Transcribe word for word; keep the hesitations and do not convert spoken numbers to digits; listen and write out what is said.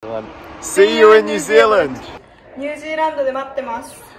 See you in New Zealand! ニュージーランドで待ってます。